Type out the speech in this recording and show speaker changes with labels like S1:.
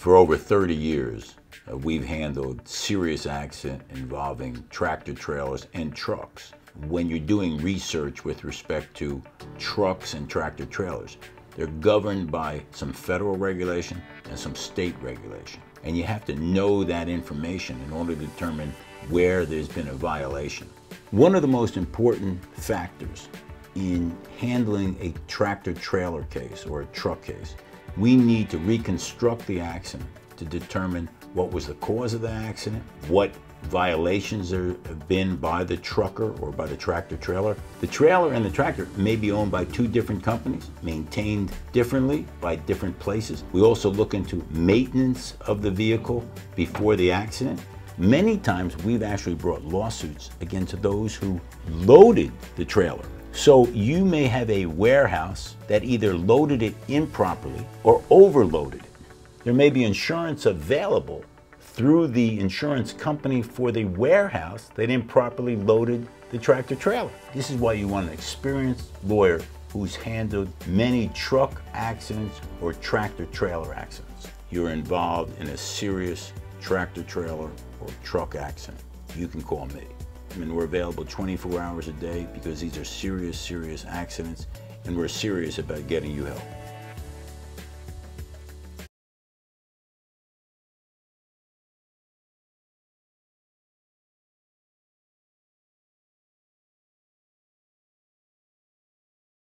S1: For over 30 years, we've handled serious accidents involving tractor trailers and trucks. When you're doing research with respect to trucks and tractor trailers, they're governed by some federal regulation and some state regulation. And you have to know that information in order to determine where there's been a violation. One of the most important factors in handling a tractor trailer case or a truck case, we need to reconstruct the accident to determine what was the cause of the accident, what violations there have been by the trucker or by the tractor trailer. The trailer and the tractor may be owned by two different companies, maintained differently by different places. We also look into maintenance of the vehicle before the accident. Many times we've actually brought lawsuits against those who loaded the trailer. So you may have a warehouse that either loaded it improperly or overloaded it. There may be insurance available through the insurance company for the warehouse that improperly loaded the tractor trailer. This is why you want an experienced lawyer who's handled many truck accidents or tractor trailer accidents. You're involved in a serious tractor trailer or truck accident, you can call me. We're available 24 hours a day because these are serious accidents, and we're serious about getting you help.